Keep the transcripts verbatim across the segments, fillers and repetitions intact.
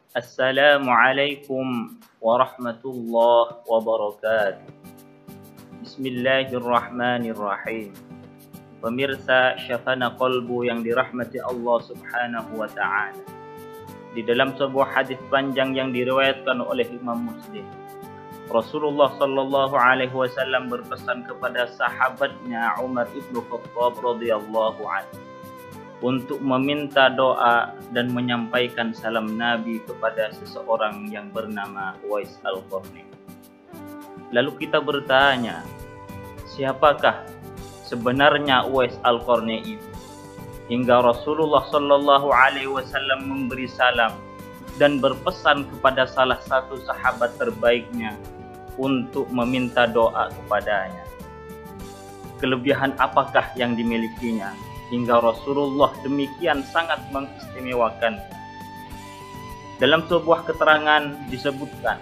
Assalamualaikum warahmatullahi wabarakatuh. Bismillahirrahmanirrahim. Pemirsa Syafana Qalbu yang dirahmati Allah Subhanahu wa taala. Di dalam sebuah hadis panjang yang diriwayatkan oleh Imam Muslim, Rasulullah sallallahu alaihi wasallam berpesan kepada sahabatnya Umar ibnu Khattab radhiyallahu anhu untuk meminta doa dan menyampaikan salam Nabi kepada seseorang yang bernama Uwais Al-Qarni. Lalu kita bertanya, siapakah sebenarnya Uwais Al-Qarni itu? Hingga Rasulullah sallallahu alaihi wasallam memberi salam dan berpesan kepada salah satu sahabat terbaiknya untuk meminta doa kepadanya. Kelebihan apakah yang dimilikinya hingga Rasulullah demikian sangat mengistimewakan? Dalam sebuah keterangan disebutkan,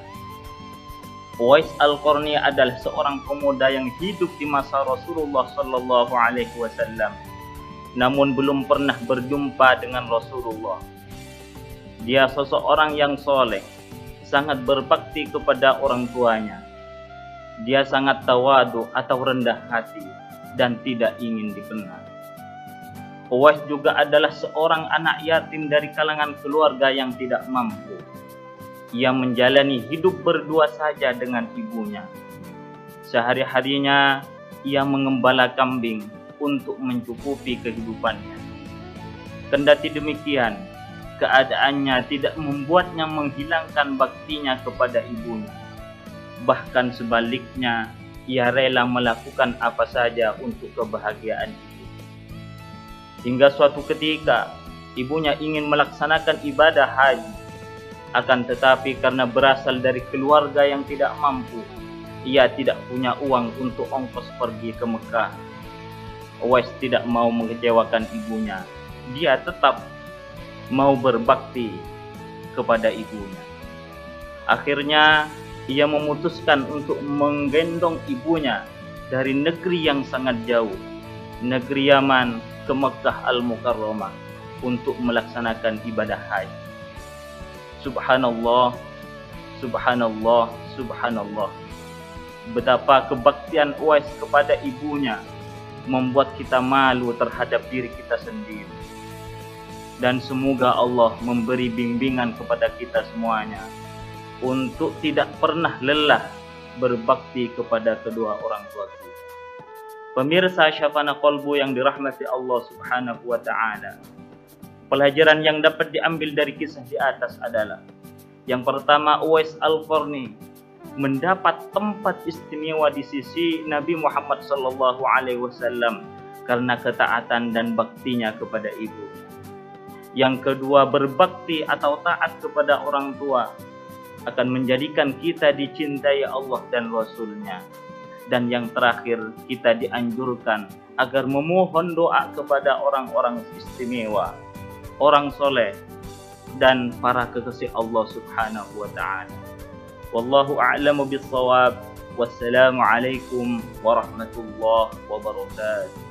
Uwais Al-Qarni adalah seorang pemuda yang hidup di masa Rasulullah sallallahu alaihi wasallam, namun belum pernah berjumpa dengan Rasulullah. Dia seseorang yang soleh, sangat berbakti kepada orang tuanya. Dia sangat tawadu atau rendah hati dan tidak ingin dikenal. Uwais juga adalah seorang anak yatim dari kalangan keluarga yang tidak mampu. Ia menjalani hidup berdua saja dengan ibunya. Sehari-harinya ia mengembala kambing untuk mencukupi kehidupannya. Kendati demikian, keadaannya tidak membuatnya menghilangkan baktinya kepada ibunya. Bahkan sebaliknya, ia rela melakukan apa saja untuk kebahagiaan ibu. Hingga suatu ketika, ibunya ingin melaksanakan ibadah haji. Akan tetapi karena berasal dari keluarga yang tidak mampu, ia tidak punya uang untuk ongkos pergi ke Mekah. Uwais tidak mau mengecewakan ibunya. Dia tetap mau berbakti kepada ibunya. Akhirnya, ia memutuskan untuk menggendong ibunya dari negeri yang sangat jauh, negeri Yaman, ke Mekah Al-Mukarramah untuk melaksanakan ibadah haji. Subhanallah, subhanallah, subhanallah. Betapa kebaktian Uwais kepada ibunya membuat kita malu terhadap diri kita sendiri. Dan semoga Allah memberi bimbingan kepada kita semuanya untuk tidak pernah lelah berbakti kepada kedua orang tua kita. Pemirsa Syafana Qalbu yang dirahmati Allah Subhanahu wa taala. Pelajaran yang dapat diambil dari kisah di atas adalah, yang pertama, Uwais Al-Qarni mendapat tempat istimewa di sisi Nabi Muhammad sallallahu alaihi wasallam karena ketaatan dan baktinya kepada ibu. Yang kedua, berbakti atau taat kepada orang tua akan menjadikan kita dicintai Allah dan Rasul-Nya. Dan yang terakhir, kita dianjurkan agar memohon doa kepada orang-orang istimewa, orang soleh, dan para kekasih Allah Subhanahu wa ta'ala. Wallahu a'lamu bis-shawab. Wassalamualaikum warahmatullahi wabarakatuh.